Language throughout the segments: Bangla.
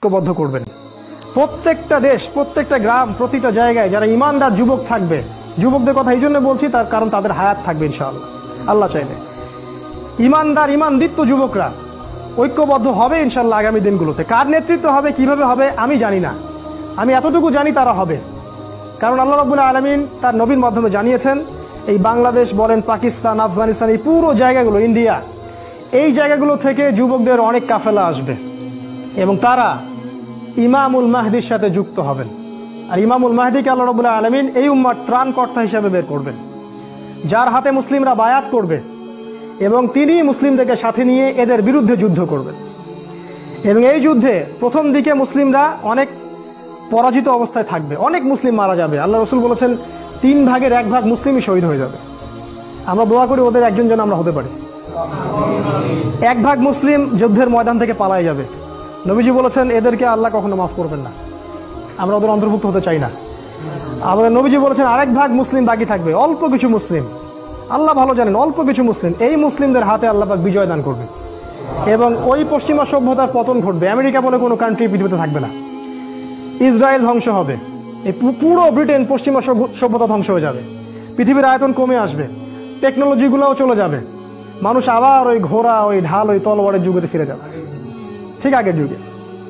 ঐক্যবদ্ধ করবেন। প্রত্যেকটা দেশ, প্রত্যেকটা গ্রাম, প্রতিটা জায়গায় যারা ইমানদার যুবক থাকবে, যুবকদের কথা এই জন্য বলছি তার কারণ তাদের হায়াত থাকবে ইনশাআল্লাহ, আল্লাহ চাইলে। ইমানদার ইমানদীপ্ত যুবকরা ঐক্যবদ্ধ হবে ইনশাআল্লাহ আগামী দিনগুলোতে। কার নেতৃত্ব হবে, কিভাবে হবে আমি জানি না, আমি এতটুকু জানি তারা হবে। কারণ আল্লাহ রাব্বুল আলামিন তার নবীর মাধ্যমে জানিয়েছেন, এই বাংলাদেশ বলেন, পাকিস্তান, আফগানিস্তান, এই পুরো জায়গাগুলো, ইন্ডিয়া, এই জায়গাগুলো থেকে যুবকদের অনেক কাফেলা আসবে এবং তারা ইমামুল মাহদির সাথে যুক্ত হবেন। আর ইমামুল মাহদিকে আল্লাহ রাব্বুল আলামিন এই উম্মার ত্রাণকর্তা হিসেবে বের করবেন, যার হাতে মুসলিমরা বায়াত করবে এবং তিনি মুসলিমদেরকে সাথে নিয়ে এদের বিরুদ্ধে যুদ্ধ করবেন। এবং এই যুদ্ধে প্রথম দিকে মুসলিমরা অনেক পরাজিত অবস্থায় থাকবে, অনেক মুসলিম মারা যাবে। আল্লাহ রসুল বলেছেন 3 ভাগের 1 ভাগ মুসলিমই শহীদ হয়ে যাবে। আমরা দোয়া করি ওদের একজন যেন আমরা হতে পারি। 1 ভাগ মুসলিম যুদ্ধের ময়দান থেকে পালায় যাবে। নবীজি বলেছেন এদেরকে আল্লাহ কখনো মাফ করবেন না, আমরা ওদের অন্তর্ভুক্ত হতে চাই না। আমাদের নবীজি বলেছেন 1 ভাগ মুসলিম বাকি থাকবে, অল্প কিছু মুসলিম, আল্লাহ ভালো জানেন, অল্প কিছু মুসলিম, এই মুসলিমদের হাতে আল্লাহ পাক বিজয় দান করবে এবং ওই পশ্চিমা সভ্যতার পতন ঘটবে। আমেরিকা বলে কোনো কান্ট্রি পৃথিবীতে থাকবে না, ইসরায়েল ধ্বংস হবে, এই পুরো ব্রিটেন পশ্চিমা সভ্যতা ধ্বংস হয়ে যাবে, পৃথিবীর আয়তন কমে আসবে, টেকনোলজিগুলোও চলে যাবে, মানুষ আবার ওই ঘোড়া, ওই ঢাল, ওই তলোয়ারের যুগেতে ফিরে যাবে, ঠিক আগের যুগে।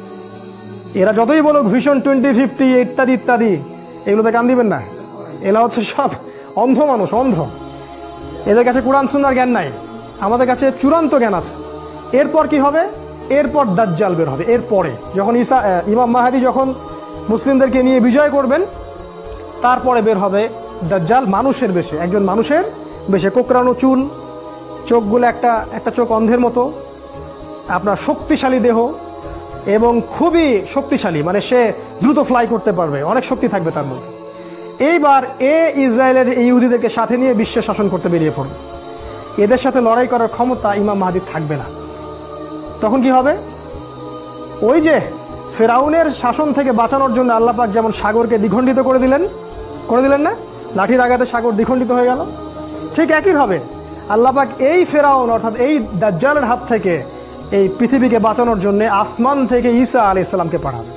এরা যতই বলুক ভিশন 2050 ইত্যাদি ইত্যাদি, এগুলোতে কান দিবেন না। এরা হচ্ছে সব অন্ধ মানুষ, অন্ধ। এদের কাছে কোরআন সুন্নাহর জ্ঞান নাই, আমাদের কাছে চূড়ান্ত জ্ঞান আছে। এরপর কি হবে? এরপর দাজ্জাল বের হবে। এরপরে যখন ইমাম মাহদী যখন মুসলিমদেরকে নিয়ে বিজয় করবেন, তারপরে বের হবে দাজ্জাল মানুষের বেশে, একজন মানুষের বেশে, কোকড়ানো চুল, চোখগুলো একটা চোখ অন্ধের মতো, আপনার শক্তিশালী দেহ এবং খুবই শক্তিশালী, মানে সে দ্রুত ফ্লাই করতে পারবে, অনেক শক্তি থাকবে তার মধ্যে। এইবার ইসরায়েলের এই ইহুদিদেরকে সাথে নিয়ে বিশ্বের শাসন করতে বেরিয়ে পড়বে। এদের সাথে লড়াই করার ক্ষমতা ইমাম মাহদীর থাকবে না। তখন কি হবে? ওই যে ফেরাউনের শাসন থেকে বাঁচানোর জন্য আল্লাহ পাক যেমন সাগরকে দ্বিখণ্ডিত করে দিলেন না, লাঠির আঘাতে সাগর দ্বিখণ্ডিত হয়ে গেল, ঠিক একইভাবে আল্লাহ পাক এই ফেরাউন অর্থাৎ এই দাজ্জালের হাত থেকে এই পৃথিবীকে বাঁচানোর জন্য আসমান থেকে ঈসা আলাইহিস সালামকে পাঠাবে।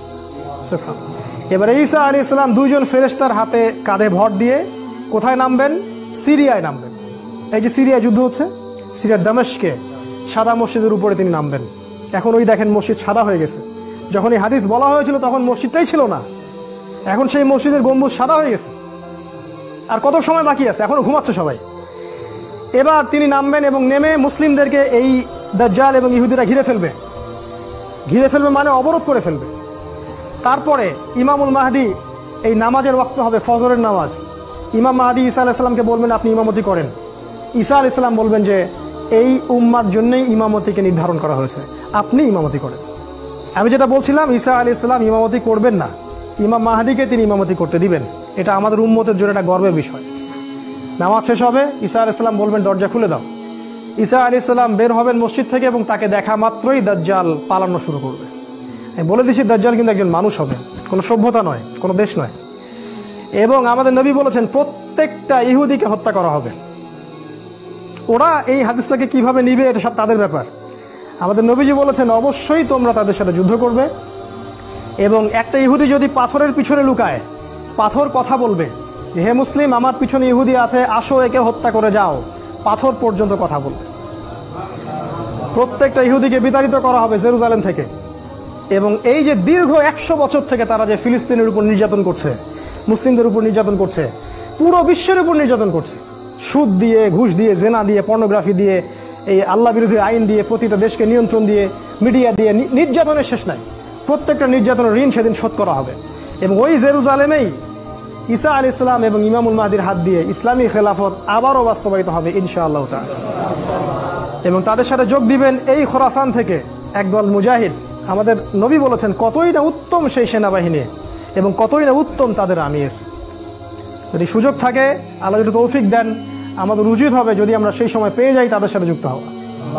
এবার ঈসা আলাইহিস সালাম 2 জন ফেরেশতার হাতে কাঁধে ভর দিয়ে কোথায় নামবেন? সিরিয়ায় নামবেন। এই যে সিরিয়ায় যুদ্ধ হচ্ছে, সিরিয়ার দামেস্কে সাদা মসজিদের উপরে তিনি নামবেন। এখন ওই দেখেন মসজিদ সাদা হয়ে গেছে। যখন এই হাদিস বলা হয়েছিল তখন মসজিদটাই ছিল না, এখন সেই মসজিদের গম্বুজ সাদা হয়ে গেছে। আর কত সময় বাকি আছে? এখনো ঘুমাচ্ছে সবাই। এবার তিনি নামবেন এবং নেমে মুসলিমদেরকে এই দাজ্জাল এবং ইহুদিরা ঘিরে ফেলবে মানে অবরোধ করে ফেলবে। তারপরে ইমামুল মাহদী, এই নামাজের ওয়াক্ত হবে ফজরের নামাজ, ইমাম মাহদী ঈসা আলাইহিস সালামকে বলবেন আপনি ইমামতি করেন। ঈসা আলাইহিস সালাম বলবেন যে এই উম্মার জন্যই ইমামতিকে নির্ধারণ করা হয়েছে, আপনি ইমামতি করেন। আমি যেটা বলছিলাম, ঈসা আলাইহিস সালাম ইমামতি করবেন না, ইমাম মাহদীকে তিনি ইমামতি করতে দিবেন। এটা আমাদের উম্মতের জন্য একটা গর্বের বিষয়। নামাজ শেষ হবে, ঈসা আলাইহিস সালাম বলবেন দরজা খুলে দাও। ঈসা আলাইহিস সালাম বের হবেন মসজিদ থেকে এবং তাকে দেখা মাত্রই দাজ্জাল পালানো শুরু করবে। আমি বলে দিচ্ছি দাজ্জাল কিন্তু একজন মানুষ হবে, কোনো সভ্যতা নয়, কোনো দেশ নয়। এবং আমাদের নবী বলেছেন প্রত্যেকটা ইহুদিকে হত্যা করা হবে। ওরা এই হাদিসটাকে কিভাবে নিবে এটা সব তাদের ব্যাপার। আমাদের নবীজি বলেছেন অবশ্যই তোমরা তাদের সাথে যুদ্ধ করবে এবং একটা ইহুদি যদি পাথরের পিছনে লুকায়, পাথর কথা বলবে, হে মুসলিম আমার পিছনে ইহুদি আছে, আসো একে হত্যা করে যাও, পাথর পর্যন্ত কথা বলবে। প্রত্যেকটা ইহুদিকে বিতাড়িত করা হবে জেরুজালেম থেকে। এবং এই যে দীর্ঘ 100 বছর থেকে তারা যে ফিলিস্তিনের উপর নির্যাতন করছে, মুসলিমদের উপর নির্যাতন করছে, পুরো বিশ্বের উপর নির্যাতন করছে, সুদ দিয়ে, ঘুষ দিয়ে, জেনা দিয়ে, পর্নোগ্রাফি দিয়ে, এই আল্লাহ বিরোধী আইন দিয়ে, প্রতিটা দেশকে নিয়ন্ত্রণ দিয়ে, মিডিয়া দিয়ে, নির্যাতনের শেষ নাই। প্রত্যেকটা নির্যাতনের ঋণ সেদিন শোধ করা হবে। এবং ওই জেরুজালেমেই ঈসা আলাইহিস সালাম এবং ইমামুল মাহদীর হাত দিয়ে ইসলামী খেলাফত আবারও বাস্তবায়িত হবে ইনশাআল্লাহ তাআলা। এবং তাদের সাথে যোগ দিবেন এই খোরাসান থেকে একদল মুজাহিদ। আমাদের নবী বলেছেন কতই না উত্তম সেই সেনাবাহিনী এবং কতই না উত্তম তাদের আমির। যদি সুযোগ থাকে, আল্লাহ যদি তৌফিক দেন, আমাদের উচিত হবে যদি আমরা সেই সময় পেয়ে যাই তাদের সাথে যুক্ত হওয়া।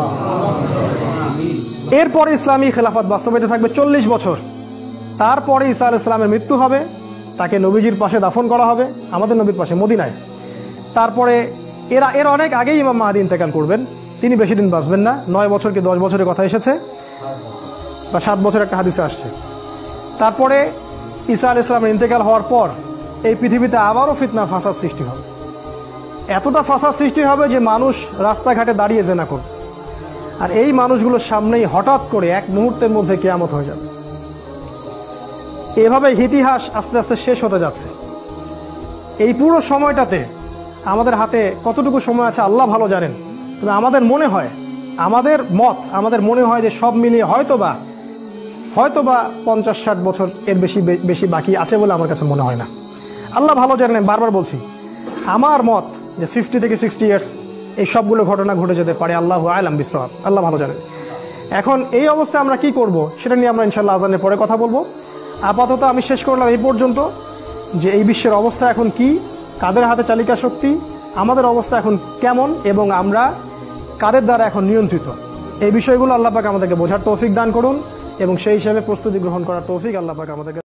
এরপরে ইসলামী খেলাফত বাস্তবায়িত থাকবে 40 বছর। তারপরে ঈসা আলাইহিস সালামের মৃত্যু হবে, তাকে নবীজির পাশে দাফন করা হবে, আমাদের নবীর পাশে মদিনায়। তারপরে এর অনেক আগেই ইমাম মাহদী ইন্তেকাল করবেন, তিনি বেশি দিন বাঁচবেন না, 9 বছর কি 10 বছরের কথা এসেছে, বা 7 বছর একটা হাদিসে আসছে। তারপরে ঈসা আলাইহিস সালামের ইন্তেকাল হওয়ার পর এই পৃথিবীতে আবারও ফিতনা ফাসাদ সৃষ্টি হবে। এতটা ফাসাদ সৃষ্টি হবে যে মানুষ রাস্তাঘাটে দাঁড়িয়ে জেনা করবে, আর এই মানুষগুলোর সামনেই হঠাৎ করে এক মুহূর্তের মধ্যে কিয়ামত হয়ে যাবে। এভাবে ইতিহাস আস্তে আস্তে শেষ হতে যাচ্ছে। এই পুরো সময়টাতে আমাদের হাতে কতটুকু সময় আছে আল্লাহ ভালো জানেন। তবে আমাদের মনে হয়, আমাদের মনে হয় যে সব মিলিয়ে হয়তোবা 50-60 বছর এর বেশি বাকি আছে বলে আমার কাছে মনে হয় না। আল্লাহ ভালো জানেন, বারবার বলছি আমার মত যে 50 থেকে 60 ইয়ার্স এই সবগুলো ঘটনা ঘটে যেতে পারে। আল্লাহু আ'লাম বিসওয়াব, আল্লাহ ভালো জানেন। এখন এই অবস্থায় আমরা কি করব সেটা নিয়ে আমরা ইনশাআল্লাহ আজানের পরে কথা বলবো। আপাতত আমি শেষ করলাম এই পর্যন্ত যে এই বিশ্বের অবস্থা এখন কি, কাদের হাতে চালিকা শক্তি, আমাদের অবস্থা এখন কেমন এবং আমরা কাদের দ্বারা এখন নিয়ন্ত্রিত। এই বিষয়গুলো আল্লাহ পাক আমাদেরকে বোঝার তৌফিক দান করুন এবং সেই হিসাবে প্রস্তুতি গ্রহণ করার তৌফিক আল্লাহ পাক আমাদেরকে